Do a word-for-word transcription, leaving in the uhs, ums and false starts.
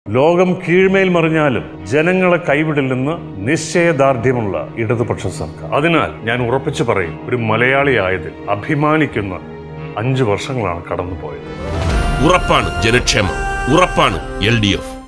ലോകം കീഴ്മേൽ മറിഞ്ഞാലും ജനങ്ങളെ കൈവിടില്ലെന്ന് നിശ്ചയദാർഢ്യമുള്ള ഇടതുപക്ഷ സർക്കാർ. അതിനാൽ ഞാൻ ഉറപ്പിച്ചു പറയും, ഒരു മലയാളിയായതിൽ അഭിമാനിക്കുന്ന അഞ്ചു വർഷങ്ങളാണ് കടന്നുപോയത്. ഉറപ്പാണ് ജനക്ഷേമം, ഉറപ്പാണ് എൽ ഡി എഫ്.